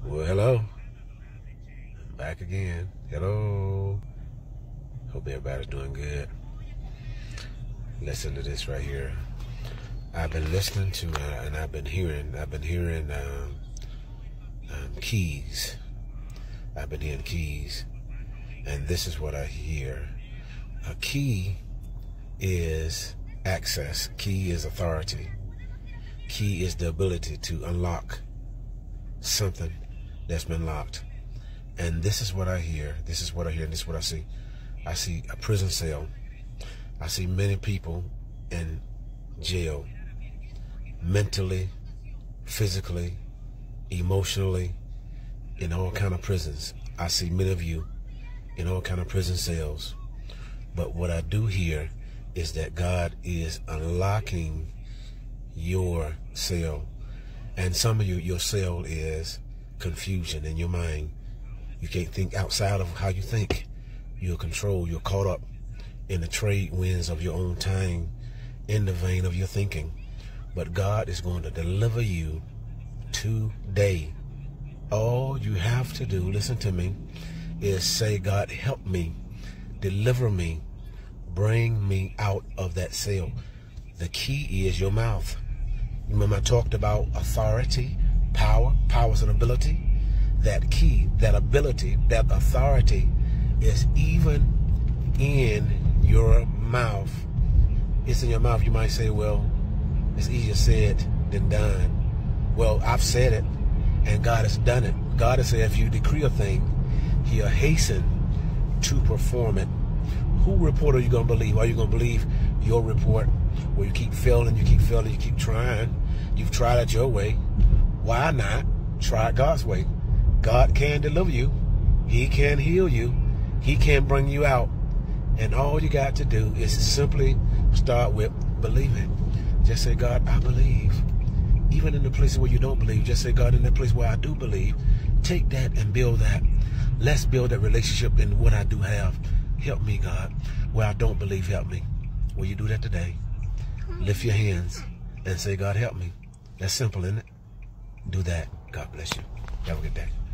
Well, hello. Back again. Hello. Hope everybody's doing good. Listen to this right here. I've been listening to and I've been hearing keys. I've been hearing keys, and this is what I hear. A key is access. Key is authority. Key is the ability to unlock something that's been locked. And this is what I hear. This is what I hear, and this is what I see. I see a prison cell. I see many people in jail, mentally, physically, emotionally, in all kind of prisons. I see many of you in all kind of prison cells. But what I do hear is that God is unlocking your cell. And some of you, your cell is confusion in your mind. You can't think outside of how you think. You're controlled. You're caught up in the trade winds of your own time, in the vein of your thinking. But God is going to deliver you today. All you have to do, listen to me, is say, God, help me, deliver me, bring me out of that cell. The key is your mouth. Remember I talked about authority, power. Power is an ability. That key, that ability, that authority is even in your mouth. It's in your mouth. You might say, well, it's easier said than done. Well, I've said it, and God has done it. God has said if you decree a thing, He'll hasten to perform it. Who report are you going to believe? Are you going to believe your report where you keep failing, you keep trying? You've tried it your way. Why not try it God's way? God can deliver you. He can heal you. He can bring you out. And all you got to do is simply start with believing. Just say, God, I believe. Even in the places where you don't believe, just say, God, in that place where I do believe, take that and build that. Let's build that relationship in what I do have. Help me, God. Where I don't believe, help me. Will you do that today? Lift your hands and say, God, help me. That's simple, isn't it? Do that. God bless you. Have a good day.